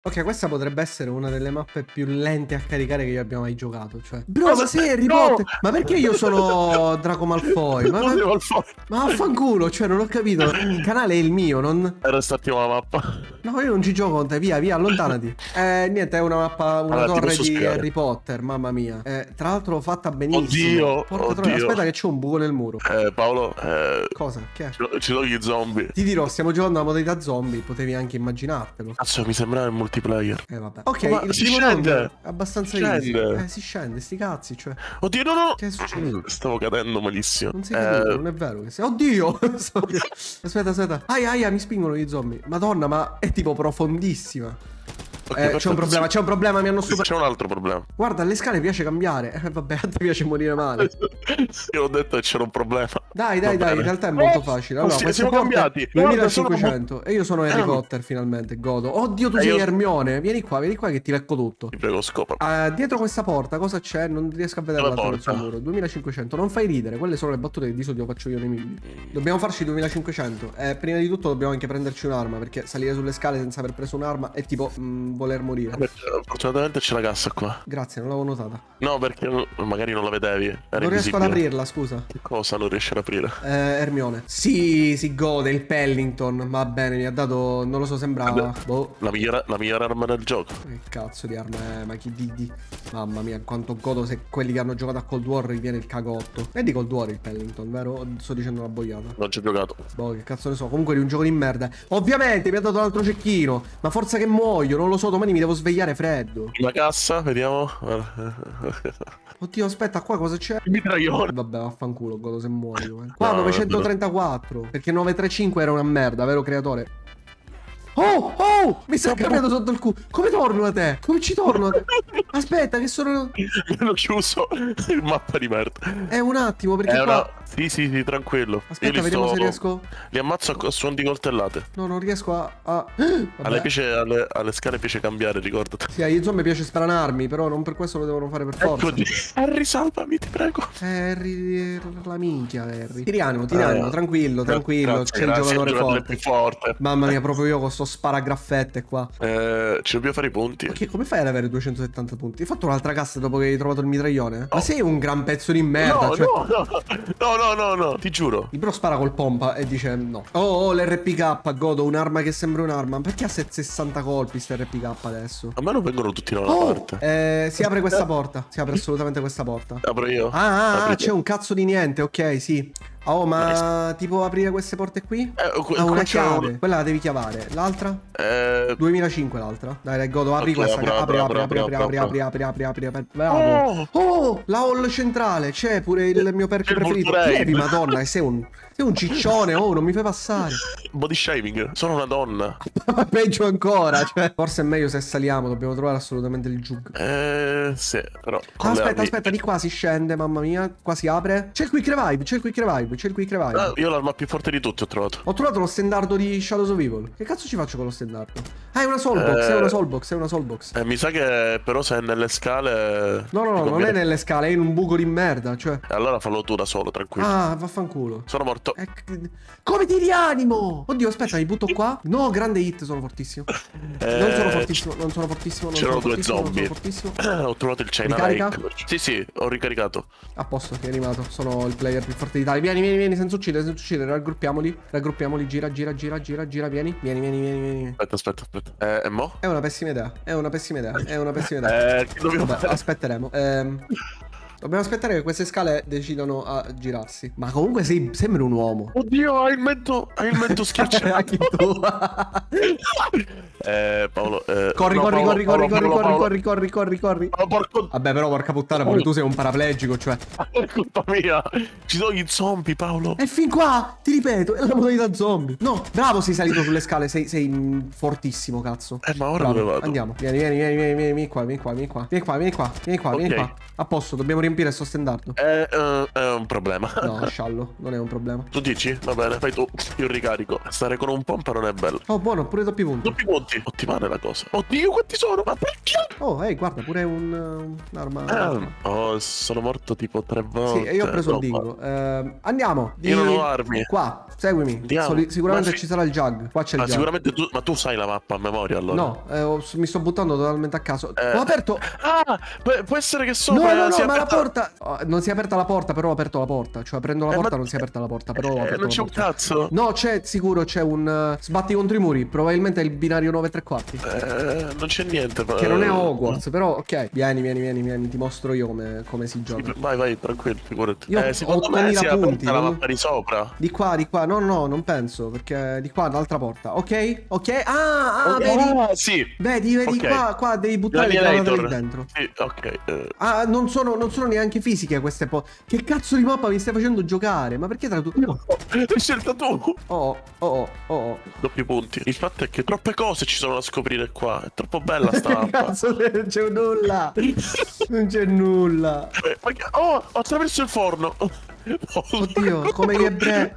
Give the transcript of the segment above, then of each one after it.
Ok, questa potrebbe essere una delle mappe più lente a caricare che io abbia mai giocato. Cioè, bro, ma sei Harry Potter? Ma perché io sono Draco Malfoy? Ma vaffanculo, cioè, non ho capito. Il canale è il mio, non. Era st'ultima mappa. No, io non ci gioco con te, via, via, allontanati. Niente, è una mappa, una torre di spiegare. Harry Potter, mamma mia. Tra l'altro fatta benissimo. Oddio, Porca troia, aspetta che c'è un buco nel muro. Paolo, Cosa? Che è? ci sono gli zombie. Ti dirò, stiamo giocando alla modalità zombie, potevi anche immaginartelo. Cazzo, mi sembrava il multiplayer. Vabbè. Ok, ma il si primo scende. round è abbastanza easy. Si scende, sti cazzi, cioè. Oddio, no. Che è successo? Stavo cadendo malissimo. Non sei caduto, non è vero che sei. Oddio! Aspetta. Aia, mi spingono gli zombie. Madonna, ma è tipo profondissima. Okay, c'è un problema, mi hanno superato. C'è un altro problema. Guarda, alle scale piace cambiare. Vabbè, a te piace morire male. Io ho detto che c'era un problema. Dai, in realtà è molto facile. Allora, siamo cambiati. 2500 e io sono Harry Potter finalmente, godo. Oddio, tu sei Hermione. Vieni qua che ti lecco tutto. Ti prego, scopa. Dietro questa porta cosa c'è? Non riesco a vedere l'altro muro. 2500. Non fai ridere, quelle sono le battute che di solito faccio io nei miei. Dobbiamo farci 2500. Prima di tutto dobbiamo anche prenderci un'arma, perché salire sulle scale senza aver preso un'arma è tipo voler morire. Fortunatamente c'è la cassa qua. Grazie, non l'avevo notata. No, perché magari non la vedevi. Non riesco ad aprirla, scusa. Che cosa non riesci ad aprire? Hermione. Sì, si gode il Pellington. Va bene, mi ha dato. Non lo so, sembrava. Boh. La migliore arma del gioco. Che cazzo di arma è? Ma chi di. Mamma mia, quanto godo se quelli che hanno giocato a Cold War gli viene il cagotto. È di Cold War il Pellington, vero? Sto dicendo una boiata. Non ci ho giocato. Boh, che cazzo ne so. Comunque è un gioco di merda. Ovviamente mi ha dato un altro cecchino. Ma forza che muoio, non lo so, domani mi devo svegliare freddo. La cassa, vediamo. Oddio, aspetta, qua cosa c'è? Il mitraglione. Vabbè, vaffanculo, godo se muoio. Qua 934. Perché 935 era una merda, vero creatore? Oh! Mi sta cambiando sotto il culo. Come torno a te? Come ci torno a te? Aspetta, che sono. Mi hanno chiuso il mappa di merda. Un attimo, perché qua. Sì, tranquillo. Aspetta, vediamo se riesco. Li ammazzo a suon di coltellate. No, non riesco a. Alle scale piace cambiare, ricordati. Sì, agli zombie piace spranarmi, però non per questo lo devono fare per forza. Harry, salvami, ti prego. Harry, la minchia, Harry. Tiriamo, tranquillo. C'è il giocatore forte. Mamma mia, proprio io con sto sparagraffette qua. Ci dobbiamo fare i punti. Ma come fai ad avere 270 punti? Hai fatto un'altra cassa dopo che hai trovato il mitraglione? Ma sei un gran pezzo di merda. No, ti giuro. Il bro spara col pompa e dice no. Oh, l'RPK, godo, un'arma che sembra un'arma. Perché ha 60 colpi sta RPK adesso? A me non vengono tutti da una parte. Si apre questa porta. Si apre assolutamente questa porta. Apro io. C'è un cazzo di niente, ok, sì. Oh, ma tipo aprire queste porte qui? Una chiave. Quella la devi chiavare. L'altra? 2005 l'altra. Dai, godo, apri questa. Apri. Bravo. Oh, la hall centrale. C'è pure il mio perk preferito. Tieni, madonna, sei un ciccione. Oh, non mi fai passare. Body shaming. Sono una donna. Peggio ancora. Cioè, forse è meglio se saliamo. Dobbiamo trovare assolutamente il jug. Sì, però. Aspetta, di qua si scende, mamma mia. Qua si apre. C'è il quick revive. Io l'arma più forte di tutti ho trovato. Ho trovato lo stendardo di Shadows of Evil. Che cazzo ci faccio con lo stendardo? È una soul box, Mi sa che però se è nelle scale. No, non è nelle scale, è in un buco di merda, cioè. Allora fallo tu da solo, tranquillo. Vaffanculo. Sono morto. Come ti rianimo? Oddio, aspetta, mi butto qua. No, grande hit, sono fortissimo. Non sono fortissimo. C'erano due zombie. Ho trovato il China Lake. Sì, ho ricaricato. A posto, sei arrivato. Sono il player più forte d'Italia. Vieni, senza uccidere. Raggruppiamoli, gira, vieni. Aspetta. E mo? È una pessima idea. Che dobbiamo fare? Aspetteremo. Dobbiamo aspettare che queste scale decidano a girarsi. Ma comunque sembri un uomo. Oddio, hai il mento schiacciato. Anche tu. Paolo. Corri. Vabbè, però porca puttana, pure tu sei un paraplegico, cioè. È colpa mia. Ci sono gli zombie, Paolo. E fin qua, ti ripeto, è la modalità zombie. No, bravo, sei salito sulle scale, sei fortissimo, cazzo. Ma ora dove vado? Andiamo. Vieni qua. Vieni qua. A posto, dobbiamo riempire sto stendardo. È un problema. No, sciallo, non è un problema. Tu dici? Va bene, fai tu. Io ricarico. Stare con un pompa non è bello. Oh, buono, pure doppi punti. Ottimale la cosa. Dio, quanti sono? Ma perché? Oh, ehi, guarda, pure un'arma. Oh, sono morto tipo 3 volte. Sì, e io ho preso il dingo. Andiamo. Io non ho armi. Qua, seguimi. Andiamo. Sicuramente ci sarà il jug. Qua c'è il jug. Sicuramente tu. Ma tu sai la mappa a memoria allora? No, mi sto buttando totalmente a caso. Ho aperto. Ah, può essere che sopra No, sia ma la aperta... porta. Non si è aperta la porta, però ho aperto la porta. Cioè, prendo la porta, non si è aperta la porta, però ho aperto non la c'è un porta. cazzo. No, sicuro c'è un sbatti contro i muri. Probabilmente è il binario 9 3/4. Non c'è niente. Che non è Hogwarts, però ok. Vieni, ti mostro io come si gioca. Vai, tranquillo, figurati. Io Secondo ho me 8000 si è aperta punti. la mappa di sopra. Di qua. No, non penso, perché di qua l'altra porta. Ok? Ah, Okay. vedi? Sì. Vedi, Okay. qua devi buttare le granate lì dentro. Sì, ok. Ah, non sono neanche fisiche queste Che cazzo di mappa mi stai facendo giocare? Ma perché tra tu... L'hai scelta tu. Oh. Doppi punti. Il fatto è che troppe cose ci sono da scoprire qua. È troppo bella sta mappa. Cazzo, non c'è nulla. Non c'è nulla. Oh, attraverso il forno. Oddio, come gli ebrei.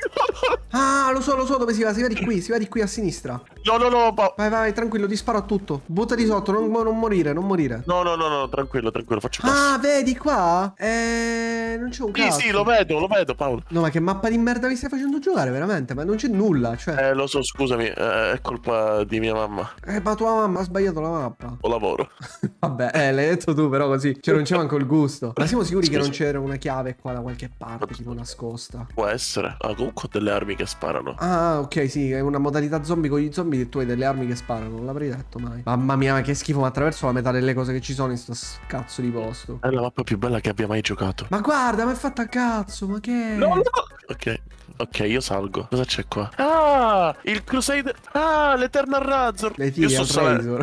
Ah, lo so dove si va. Si va di qui a sinistra. No. Vai, tranquillo, ti sparo a tutto. Buttati sotto, non morire. No, tranquillo, faccio passo. Ah, vedi qua? Non c'è un cazzo. Sì, lo vedo, Paolo. No, ma che mappa di merda mi stai facendo giocare, veramente? Ma non c'è nulla, cioè. Lo so, scusami, è colpa di mia mamma. Ma tua mamma ha sbagliato la mappa. Ho lavoro. Vabbè, l'hai detto tu, però così. Cioè, non c'è manco il gusto. Ma siamo sicuri Scusa. che non c'era una chiave qua da qualche parte, tipo nascosta? Può essere. Ah, comunque ho delle armi che sparano. Ah, ok, sì, è una modalità zombie con gli zombie che tu hai delle armi che sparano. Non l'avrei detto mai. Mamma mia, che schifo, ma attraverso la metà delle cose che ci sono in sto cazzo di posto. È la mappa più bella che abbia mai giocato. Ma guarda, ma è fatta a cazzo, ma che... No. Ok, io salgo. Cosa c'è qua? Ah, il Crusader. Ah, l'Eternal Razor. Io sto Razor.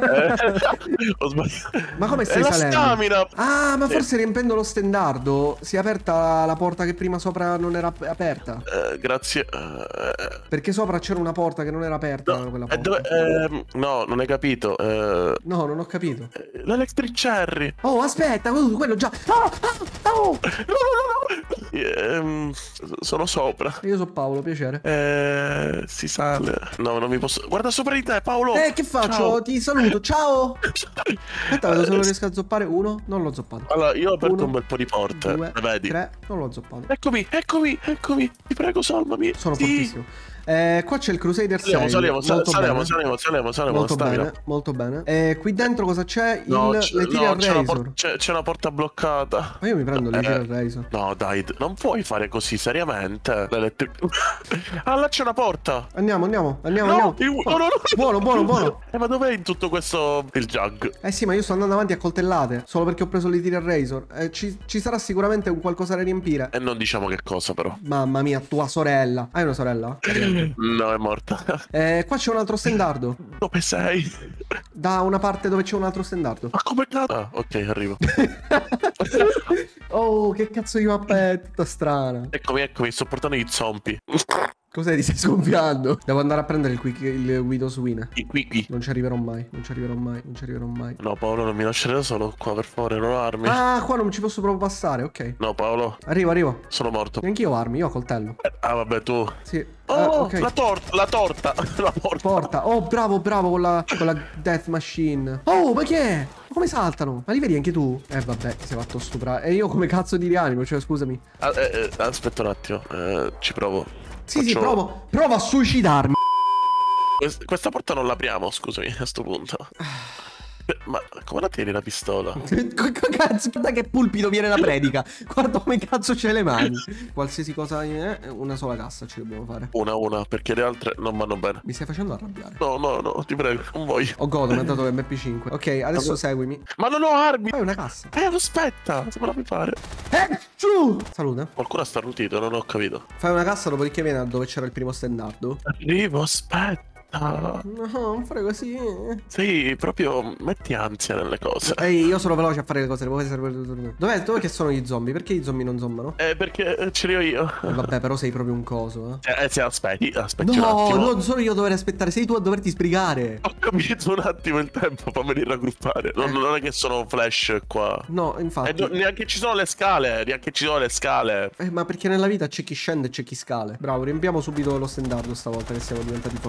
Ho sbagliato. Ma come stai salendo? La stamina. Ah, ma forse riempendo lo stendardo si è aperta la porta che prima sopra non era aperta. Grazie. Perché sopra c'era una porta che non era aperta, quella porta. No, non hai capito. No, non ho capito. L'Electric Cherry. Oh, aspetta, quello già. No. Sono sopra. Io sono Paolo, piacere. Si sale. No, non mi posso. Guarda sopra di te, Paolo. Che faccio? Ciao. Ti saluto, ciao. Aspetta, vedo se lo riesco a zoppare. 1, non l'ho zoppato. Allora, io ho aperto un bel po' di porte. 2, vedi? 3, non l'ho zoppato. Eccomi. Ti prego, salvami. Sono fortissimo. Qua c'è il Crusader 6. Saliamo. Molto bene. Qui dentro cosa c'è? No, le tiri a Razor. C'è una porta bloccata. Ma io mi prendo le tiri a Razor. No, dai, non puoi fare così, seriamente. Ah, là c'è una porta. Andiamo. No. Buono. Ma dov'è in tutto questo il jug? Sì, ma io sto andando avanti a coltellate. Solo perché ho preso le tiri a Razor. Ci sarà sicuramente un qualcosa da riempire. E non diciamo che cosa, però. Mamma mia, tua sorella. Hai una sorella? No, è morta. Qua c'è un altro stendardo. Dove sei? Da una parte dove c'è un altro stendardo. Ma come cazzo? Ah, ok, arrivo. Oh, che cazzo di mappa è tutta strana. Eccomi, sto portando gli zombie. Cos'è? Ti stai sgonfiando? Devo andare a prendere il Widow's Win. I quickie. Non ci arriverò mai. No, Paolo, non mi lasciare da solo qua, per favore, non ho armi. Ah, qua non ci posso proprio passare, ok. No, Paolo. Arrivo. Sono morto. Neanch'io ho armi, io ho coltello. Ah, vabbè, tu. Sì. Oh, okay. la torta. La porta. Oh, bravo con la Death Machine. Oh, ma che è? Ma come saltano? Ma li vedi anche tu? Vabbè, ti sei fatto stuprare. E io come cazzo di rianimo? Cioè, scusami. Aspetta un attimo. Ci provo. Sì, prova a suicidarmi. Questa porta non l'apriamo, scusami, a sto punto. Ma come la tieni la pistola? Cazzo, guarda che pulpito viene la predica. Guarda come cazzo c'è le mani. Qualsiasi cosa una sola cassa ci dobbiamo fare. Una, perché le altre non vanno bene. Mi stai facendo arrabbiare. No, ti prego, non voglio. Oh god, mi ha dato MP5. Ok, adesso seguimi. Ma non ho armi. Fai una cassa. Aspetta, se me la fai fare. Giù. Salute. Qualcuno ha starnutito, non ho capito. Fai una cassa, dopodiché vieni da dove c'era il primo stendardo. Arrivo, aspetta. No, non fare così. Sì, proprio metti ansia nelle cose. Ehi, io sono veloce a fare le cose. Dov'è che sono gli zombie? Perché i zombie non zombano? Perché ce li ho io. Vabbè, però sei proprio un coso, Se aspetti un attimo. No, non sono io a dover aspettare, sei tu a doverti sbrigare. Ho capito un attimo il tempo, fammeli raggruppare. Non è che sono flash qua. No, infatti. Neanche ci sono le scale. Ma perché nella vita c'è chi scende e c'è chi scale. Bravo, riempiamo subito lo stendardo stavolta che siamo diventati fortissimi.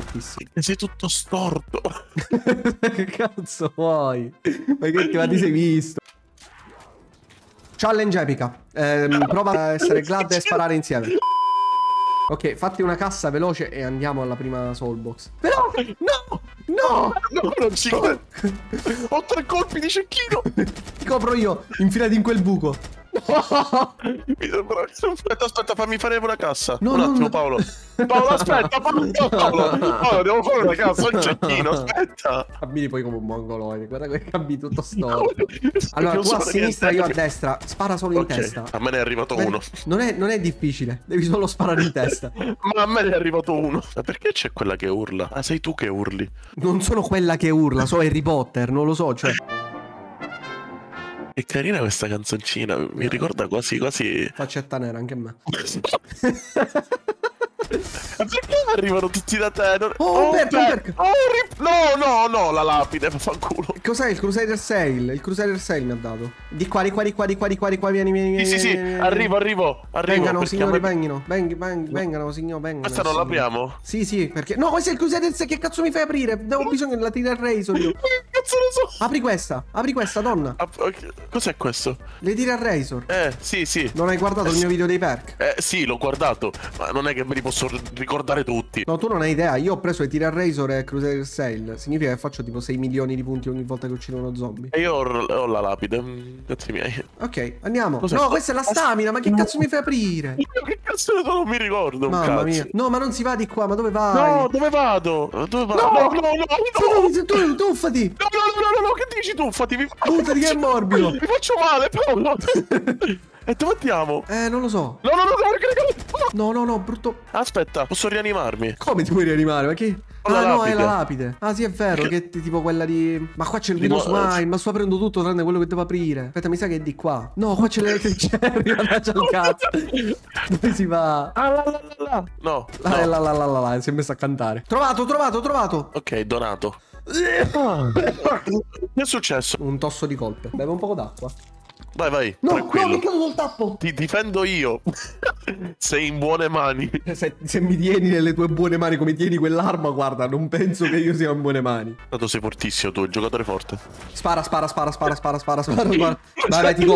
Sei tutto storto. Che cazzo vuoi? Ma ti sei visto? Challenge epica. Prova a essere glad e sparare insieme. Ok, fatti una cassa veloce e andiamo alla prima soulbox. Però, no! No! No, non ci credo. Ho 3 colpi di cecchino. Ti copro io, infilati in quel buco. No! Aspetta, fammi fare una cassa. No, un no, attimo, no. Paolo. Paolo, aspetta, Paolo, devo fare una cassa, un cecchino, aspetta. Cammini poi come un mongoloide, guarda che cammini tutto storto. Allora, tu a sinistra, io a destra. Spara solo in testa. A me ne è arrivato uno. Non è difficile, devi solo sparare in testa. Ma a me ne è arrivato uno. Ma perché c'è quella che urla? Ah, sei tu che urli. Non sono quella che urla, sono Harry Potter, non lo so, cioè. È carina questa canzoncina, mi ricorda quasi. Faccetta nera anche a me. Perché arrivano tutti da te? Oh, un perk. No, la lapide, fanculo. Cos'è il Crusader Sail? Il Crusader Sail mi ha dato. Di qua, vieni. Sì, arrivo. Vengano, signori, vengano, signori, vengano. Questa non l'apriamo? Sì, perché... No, questo è il Crusader Sail, che cazzo mi fai aprire? Avevo bisogno della Tira Razor io. Cazzo ne so. Apri questa, donna. Cos'è questo? Le Tira Razor. Sì. Non hai guardato il mio video dei perk? Sì, l'ho guardato, ma non è che me li posso ricordare tutti. No, tu non hai idea, io ho preso le Tira Razor e Crusader Sail. Significa che faccio tipo 6 milioni di punti ogni volta che uccido uno zombie. E io ho la lapide, cazzi miei. Ok, andiamo. Cos'è? No, questa è la stamina, ma che cazzo mi fai aprire? Che cazzo ne so, non mi ricordo. Mamma mia. No, ma non si va di qua, ma dove vai? No, dove vado? No. Tu, tuffati. No, che dici tu? Buttati che è morbido. Mi faccio male, Paolo. E dove andiamo? Non lo so. No, brutto. Aspetta, posso rianimarmi? Come ti puoi rianimare? Ma che... La no, è lapide. la lapide. Ah, sì, è vero, che è tipo quella di... Ma qua c'è il Rino Smile, ma sto aprendo tutto tranne quello che devo aprire. Aspetta, mi sa che è di qua. No, qua c'è l'elettricerri, mannaggia il cazzo. Dove si va? là. No. Si è messo a cantare. Trovato. Ok, donato. Che è successo? Un tosso di colpe. Beve un po' d'acqua. Vai, No, tranquillo. mi è caduto il tappo. Ti difendo io. Sei in buone mani. Se mi tieni nelle tue buone mani come tieni quell'arma, guarda, non penso che io sia in buone mani. Tanto sei fortissimo tu, il giocatore forte. Spara. Vai, ti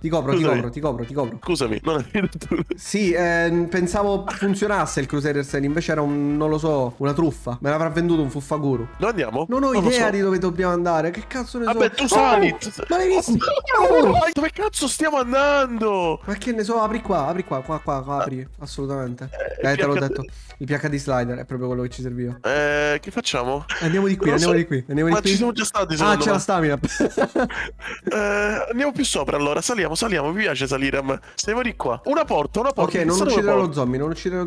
copro. Scusami, non hai detto. Sì, pensavo funzionasse il Crusader Sail, invece era non lo so, una truffa. Me l'avrà venduto un fuffaguru. Dove andiamo? Non ho idea di dove dobbiamo andare. Che cazzo ne so? Vabbè, tu sali. Ma l'hai visto? Dove cazzo stiamo andando? Ma che ne so, apri qua, apri, assolutamente. Te l'ho detto, il PHD slider è proprio quello che ci serviva. Che facciamo? Andiamo di qui. Ma ci siamo già stati, Ah, c'è la stamina. Andiamo più sopra allora, saliamo, mi piace salire a me. Stiamo di qua. Una porta. Ok, non uccidere lo zombie,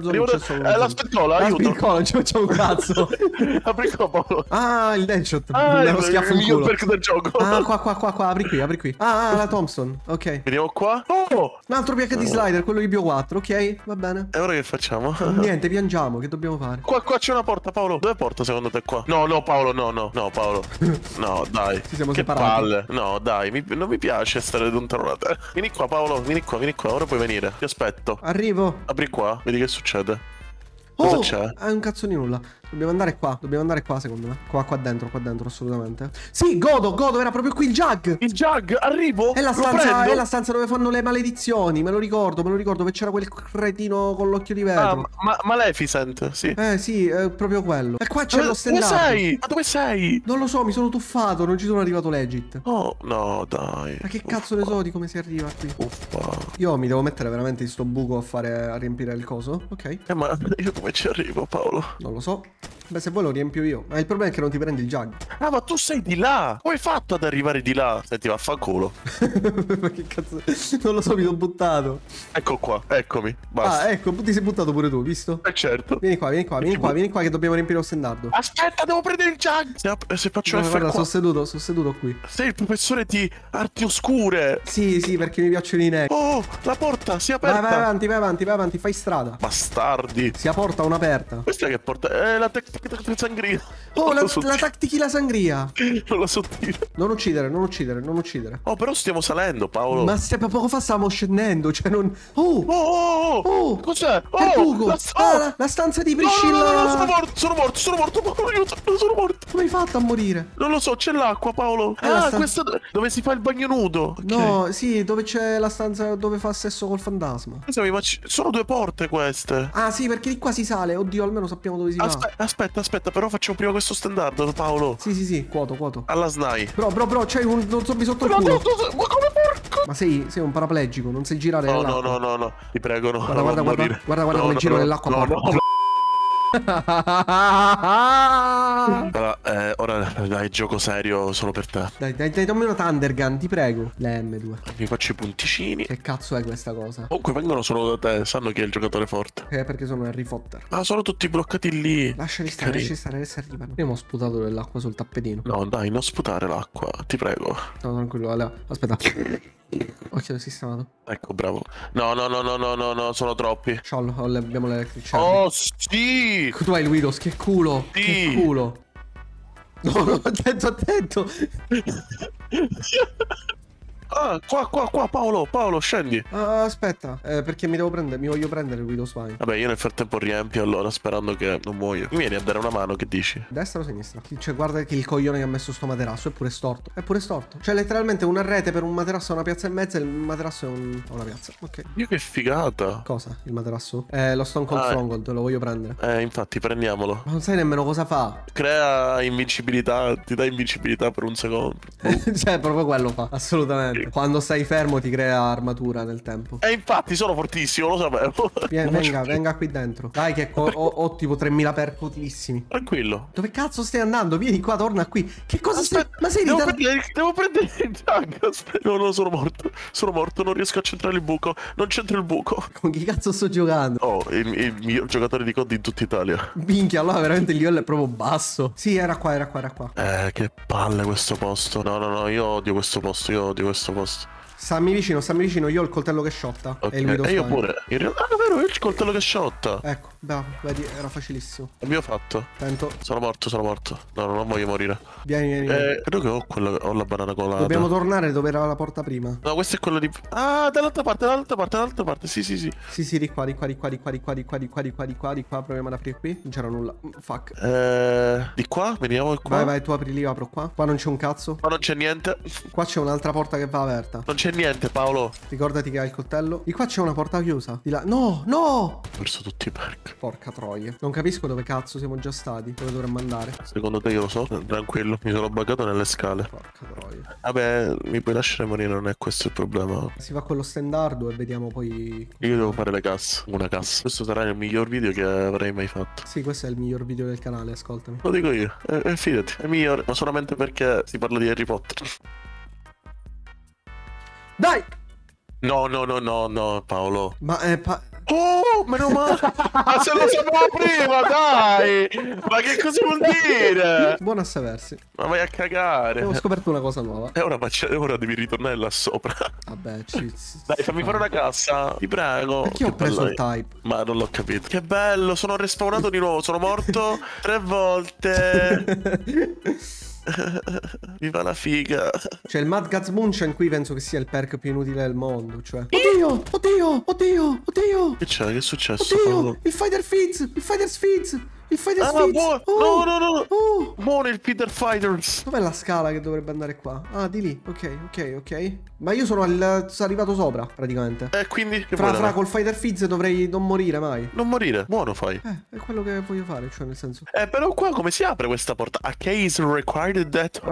la spintola, aiuto. La spintola, non ci facciamo un cazzo. Apri qua, Paolo. Ah, il deadshot. Lo schiaffo il in miglior culo. perk del gioco. Ah, qua, apri qui. Ah, la Thompson, ok. Vediamo qua. Oh! Un altro PHD slider, quello di Bio 4, ok, va bene. E ora che facciamo? Niente, piangiamo, che dobbiamo fare? Qua c'è una porta, Paolo. Dove porta secondo te qua? No, Paolo, no, Paolo. No, dai. Ci siamo che separati. palle. No, dai, non mi piace stare lontano da te. Vieni qua, Paolo, vieni qua. Ora puoi venire. Ti aspetto. Arrivo. Apri qua, vedi che succede. Cosa c'è? È un cazzo di nulla. Dobbiamo andare qua secondo me. Qua dentro, assolutamente. Sì, godo, era proprio qui il Jug. Il Jug, arrivo. È la stanza dove fanno le maledizioni. Me lo ricordo che c'era quel cretino con l'occhio di vetro. Ah, Maleficent, sì. Sì, è proprio quello. E qua c'è lo stendardo. Dove sei? Ma dove sei? Non lo so, mi sono tuffato, non ci sono arrivato legit. Oh, no, dai. Ma che cazzo ne so di come si arriva qui? Uffa. Io mi devo mettere veramente in sto buco a riempire il coso. Ok. Ma io come ci arrivo, Paolo? Non lo so. Beh, se vuoi lo riempio io. Ma il problema è che non ti prendi il Jug. Ah, ma tu sei di là. Come hai fatto ad arrivare di là? Senti, vaffanculo. Ma che cazzo? Non lo so, mi sono buttato. Ecco qua, eccomi. Basta. Ah, ecco, ti sei buttato pure tu, visto? Certo. Vieni qua che dobbiamo riempire lo stendardo. Aspetta, devo prendere il Jug. Se faccio F4. Guarda, sono seduto qui. Sei il professore di arti oscure. Sì, perché mi piacciono i neri. Oh, la porta si è aperta. Vai avanti, fai strada. Bastardi. Sia porta o un'aperta. Questa che porta? La tech sangria. Oh, la tactichila sangria. Non la so dire. Non uccidere, non uccidere, non uccidere. Oh, però stiamo salendo, Paolo. Ma poco fa stavamo scendendo, cioè non... Oh! Cos'è? È buco! La stanza di Priscilla! No, sono morto, Paolo, aiuto, sono morto. Come hai fatto a morire? Non lo so, c'è l'acqua, Paolo. Questa dove si fa il bagno nudo. Okay. No, sì, dove c'è la stanza dove fa sesso col fantasma. Ma sono 2 porte queste. Ah, sì, perché di qua si sale. Oddio, almeno sappiamo dove si va. Aspetta, però facciamo prima questo standard, Paolo. Sì, quoto. Alla SNAI. Bro, c'hai un zombie sotto il culo. Ma come porco? Ma sei un paraplegico, non sai girare nell'acqua. No, ti prego, no. Guarda come giro nell'acqua. Allora, ora dai, gioco serio solo per te. Dai, dammi una Thunder Gun, ti prego. Le M2. Mi faccio i punticini. Che cazzo è questa cosa? Comunque vengono solo da te, sanno chi è il giocatore forte. Perché sono Harry Potter. Ah, sono tutti bloccati lì. Lasciali stare, adesso arrivano. Io mi ho sputato dell'acqua sul tappetino. No, dai, non sputare l'acqua, ti prego. No, tranquillo, aspetta. Occhio sistemato. Ecco, bravo. No, sono troppi. Sciollo, abbiamo l'electric. Oh, sì! Tu hai il Widows, che culo. Sì. Che culo. No, attento. Ah, qua, Paolo, scendi. Aspetta, perché mi voglio prendere il Widows Vine. Vabbè, io nel frattempo riempio allora, sperando che non muoio. Mi vieni a dare una mano, che dici? Destra o sinistra? Cioè, guarda che il coglione che ha messo sto materasso è pure storto. Cioè, letteralmente una rete per un materasso a una piazza e mezza e il materasso è una piazza. Ok. Dio, che figata. Cosa? Il materasso? Lo Stone Cold Stronghold, lo voglio prendere. Infatti, prendiamolo. Ma non sai nemmeno cosa fa. Crea invincibilità, ti dà invincibilità per un secondo. Cioè, proprio quello fa, assolutamente. Quando stai fermo ti crea armatura nel tempo. Infatti sono fortissimo, lo sapevo. Venga qui dentro. Dai che ho tipo 3000 perk utilissimi. Tranquillo. Dove cazzo stai andando? Vieni qua, torna qui. Che cosa stai? Ma sei ritardato? Devo prendere il jug. No, sono morto, non riesco a centrare il buco. Non c'entro il buco. Con chi cazzo sto giocando? Oh, il miglior giocatore di COD in tutta Italia. Minchia, allora veramente il livello è proprio basso. Sì, era qua. Che palle questo posto. No, io odio questo posto. Stammi vicino, io ho il coltello che sciotta. Okay. E io pure. In realtà, davvero, io ho il coltello che sciotta. Ecco, bravo, vedi, era facilissimo. Abbiamo fatto. Attento. Sono morto. No, non voglio morire. Vieni. Credo che ho la banana colata. Dobbiamo tornare dove era la porta prima. No, questa è quella di... Ah, dall'altra parte. Sì. Sì, di qua. Proviamo ad aprire qui. Non c'era nulla. Fuck. Di qua? Veniamo qua. Vai, tu apri lì, io apro qua. Qua non c'è un cazzo. Qua non c'è niente. Qua c'è un'altra porta che va aperta. Non c'è niente, Paolo. Ricordati che hai il coltello. Di qua c'è una porta chiusa. Di là. No! Ho perso tutti i perk. Porca troia. Non capisco dove cazzo siamo già stati. Dove dovremmo andare. Secondo te io lo so? Tranquillo, mi sono buggato nelle scale. Porca troia. Vabbè, mi puoi lasciare morire, non è questo il problema. Si va con lo standard e vediamo poi... Io devo fare le casse. Una cassa. Questo sarà il miglior video che avrei mai fatto. Sì, questo è il miglior video del canale, ascoltami. Lo dico io. Fidati, è migliore. Ma solamente perché si parla di Harry Potter. Dai! No, Paolo. Ma Oh, meno male. Ma se lo sapevo prima, dai. Ma che cosa vuol dire? Buono a sapersi. Ma vai a cagare. Ho scoperto una cosa nuova. E ora devi ritornare là sopra. Vabbè, dai, fammi fare una cassa. Ti prego. Perché ho preso il type? Ma non l'ho capito. Che bello, sono respawnato di nuovo. Sono morto 3 volte. Viva la figa. Cioè il Mad Gazmunchen qui penso che sia il perk più inutile del mondo. Cioè Oddio. Che c'è? Che è successo? Oddio, il Fighter Fizz. Buono. Oh. No. Buono il Peter Fighters. Dov'è la scala che dovrebbe andare qua? Ah, di lì. Ok. Ma io sono arrivato sopra, praticamente. Quindi che fra col Fighter Fizz dovrei non morire mai. Non morire? Buono fai. È quello che voglio fare, cioè nel senso. Però qua come si apre questa porta? A case required that...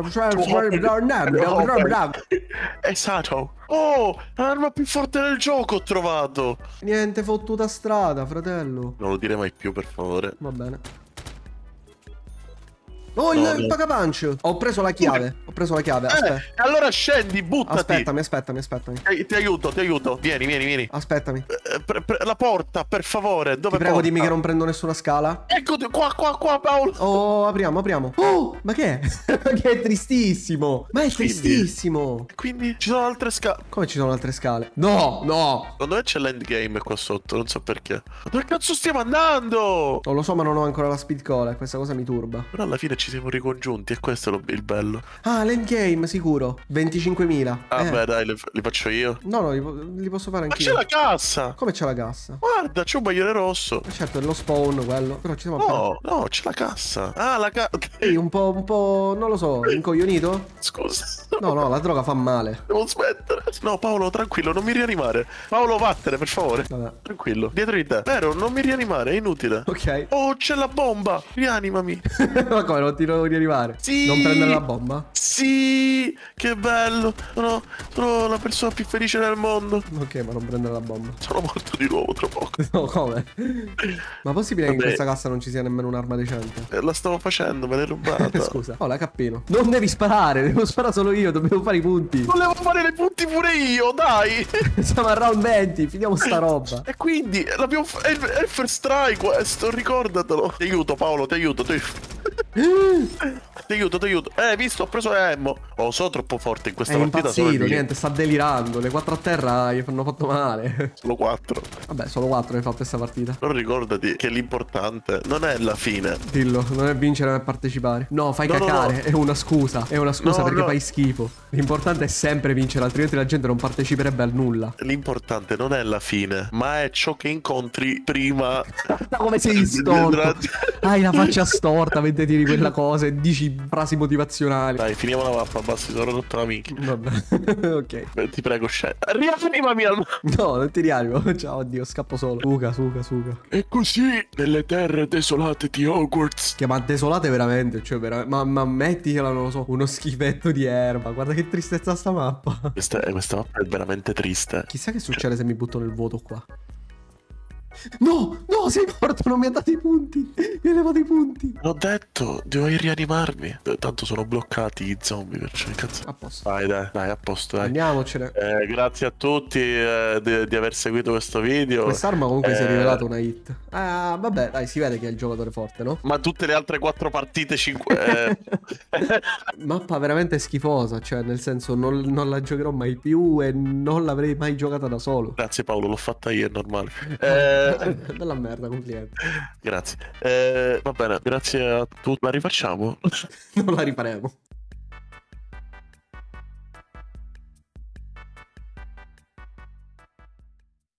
Esatto. Oh, l'arma più forte del gioco ho trovato. Niente fottuta strada, fratello. Non lo dire mai più, per favore. Va bene. Oh, il Paga-Punch. Ho preso la chiave. Ho preso la chiave. Aspetta. Allora scendi, buttati. Aspettami. Ti aiuto. Vieni. Aspettami. La porta, per favore. Dove Ti prego, porta? dimmi che non prendo nessuna scala. Eccoti, qua, Paolo. Oh, apriamo. Oh, ma che è? Che è tristissimo. Ma è tristissimo. Quindi ci sono altre scale. Come ci sono altre scale? No. Secondo me c'è l'endgame qua sotto, non so perché. Ma dove cazzo stiamo andando? Non lo so, ma non ho ancora la speed cola. Questa cosa mi turba. Però alla fine ci siamo ricongiunti e questo è il bello. Ah, l'endgame, sicuro. 25.000. Beh, dai, li faccio io. No, li posso fare Ma anch'io. c'è la cassa. Come c'è la cassa? Guarda, c'è un bagliore rosso. Certo, è lo spawn quello. Però ci siamo appena. No, c'è la cassa. Ah, la cassa. Ehi, un po', non lo so, incoglionito? Scusa. No, la droga fa male. Devo smettere. No, Paolo, tranquillo, non mi rianimare. Paolo, vattene, per favore. Vabbè. Tranquillo. Dietro di te. Vero, non mi rianimare, è inutile. Ok. Oh, c'è la bomba. Rianimami. Ma come, non ti devo rianimare? Sì. Non prendere la bomba? Sì, che bello. Sono la persona più felice del mondo. Ok, ma non prendere la bomba. Sono morto di nuovo tra poco. No, come? Ma possibile che in questa cassa non ci sia nemmeno un'arma decente? La stavo facendo, me l'hai rubata. Scusa. Oh, la cappino. Non devi sparare, devo sparare solo io, dobbiamo fare i punti. Volevo fare i punti pure io, dai. Siamo a round 20, finiamo sta roba. E quindi è il first try questo, ricordatelo. Ti aiuto, Paolo, ti aiuto. Ti aiuto. Visto, ho preso Emmo. Oh, sono troppo forte in questa partita. È impazzito, niente, sta delirando. Le 4 a terra gli hanno fatto male. Solo 4. Vabbè, solo 4 hai fatto questa partita. Però ricordati che l'importante non è la fine. Dillo, non è vincere, ma è partecipare. No, fai cacare, no. È una scusa. È una scusa perché fai schifo. L'importante è sempre vincere, altrimenti la gente non parteciperebbe al nulla. L'importante non è la fine, ma è ciò che incontri prima. Come sei storto. Hai la faccia storta mentre tiri quella cosa e dici frasi motivazionali. Dai, finiamo la mappa, basta, sono rotto la minchia. Vabbè, ok. Ti prego, scendi. Rianimami al... No, non ti rianimo. Ciao, addio, scappo solo. Suga. E così, nelle terre desolate di Hogwarts. Che ma desolate veramente, cioè ma mettila, non lo so, uno schifetto di erba. Guarda che tristezza sta mappa. Questa mappa è veramente triste. Chissà che succede se mi butto nel vuoto qua. No, sei morto, non mi ha dato i punti. Mi ha levato i punti. L'ho detto, dovevi rianimarmi. Tanto sono bloccati i zombie, perciò cazzo. A posto. Dai, a posto, dai. Andiamocene. Grazie a tutti di aver seguito questo video. Quest'arma comunque si è rivelata una hit. Ah, vabbè, dai, si vede che è il giocatore forte, no? Ma tutte le altre 4 partite 5... Mappa veramente schifosa, cioè nel senso non la giocherò mai più e non l'avrei mai giocata da solo. Grazie Paolo, l'ho fatta io, è normale. Bella merda, complimenti. Grazie. Va bene, grazie a tutti. La rifacciamo? Non la rifaremo.